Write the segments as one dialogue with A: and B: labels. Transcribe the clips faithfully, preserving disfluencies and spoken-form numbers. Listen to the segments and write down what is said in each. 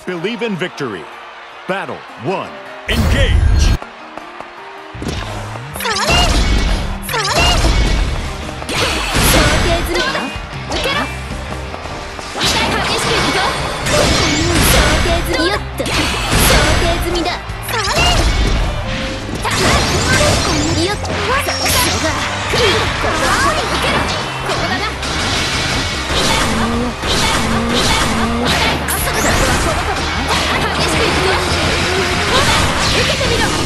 A: Believe in victory. Battle one. Engage.
B: それそれ想定済みだ。受けろ。激しくいくぞ。想定済みよっと。想定済みだ。それたよっと。そこがここは受けろ。ここだな。痛いよ痛いよ痛いよ痛いよ。そこはこの子だ。激しくいくぞ。受けてみろ。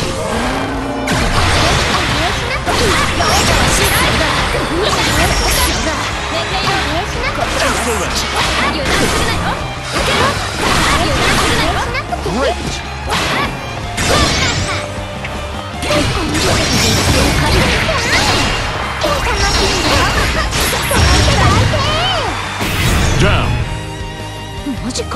A: Down.
B: マジか。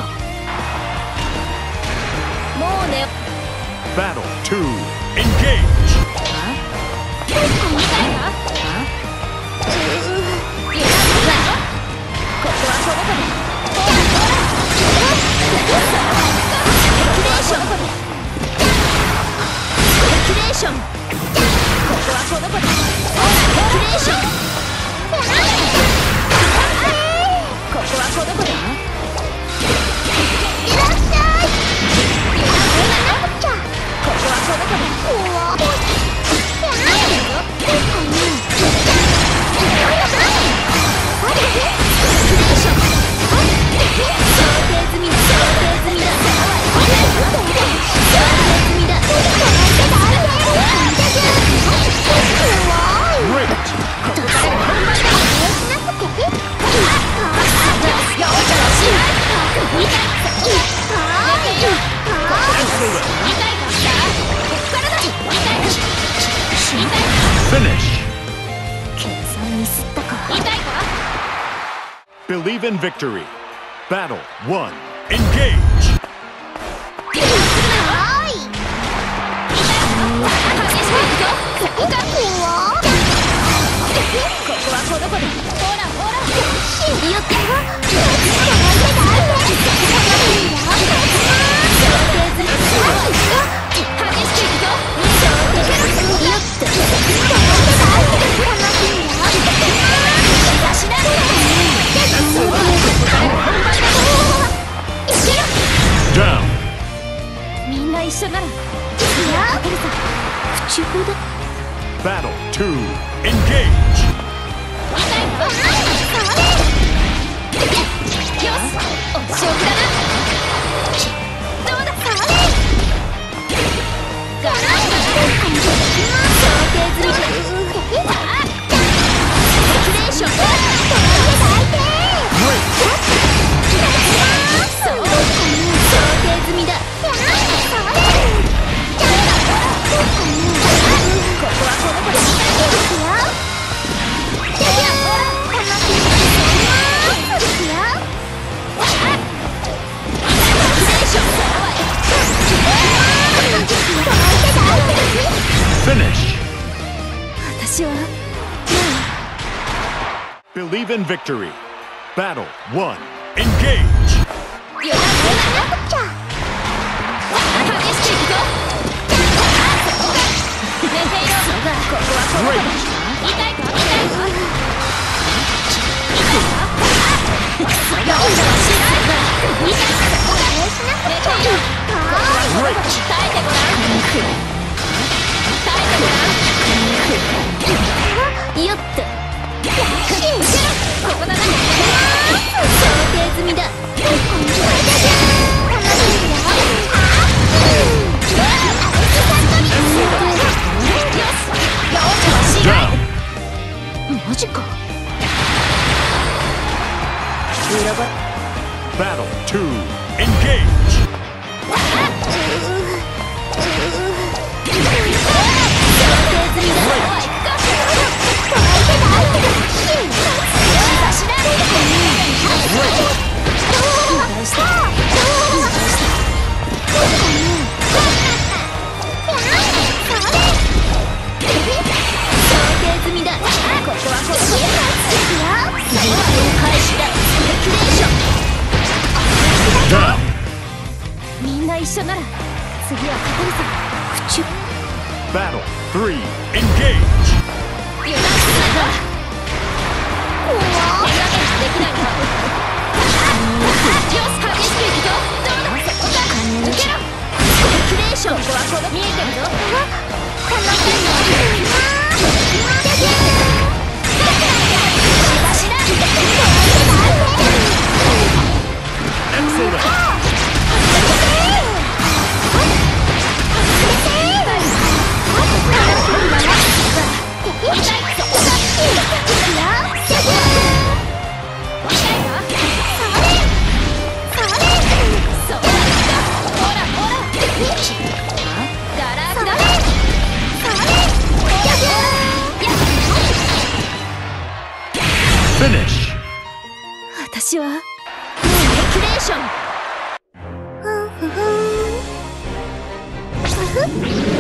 B: もうね。
A: Battle two. Engage.
B: 痛いな。ここはこの子だ。レキュレーション。ここはこの子だ。レキュレーション。ここはこの子だ。いらっしゃい。ここはこの子だ。
A: Finish.
B: 計算ミスったか。痛いか。
A: Believe in victory. Battle one. Engage.
B: はい。激しくいくぞ。ここが怖。ここはこの子だ。ほらほら。よってよ。
A: Down.
B: みんな一緒なら。いや、不中法だ。
A: Battle two. Engage.
B: よし、お仕置きだな。どうだ。ガランガラン。想定済みだ。レキュレーション。そう想定済みだ。ここはこの子だ。
A: Finish.
B: 私は
A: Believe in victory. Battle one. Engage.
B: よっしゃ。激しくいくぞ。寝ていろ。ここはこの子だ。痛いか痛いか。それがお茶はしない。痛いか。寝ていろ。耐えてごらん。耐えてごらん。よっと。ここだな。想定済みだ。マジか。
A: Battle two. Engage.
B: が一緒なら次は勝てるさ。口
A: Battle three, engage!
B: 油断するなよ。手加減できないか。よし、激しくいくぞ。どうだ、そこだ。抜けろ。スペキュレーション。ここはこの見えてるぞ。楽しいのいいな。しな。
A: Excellent! Finish!
B: 私はスペキュレーション。ふんふふんふふ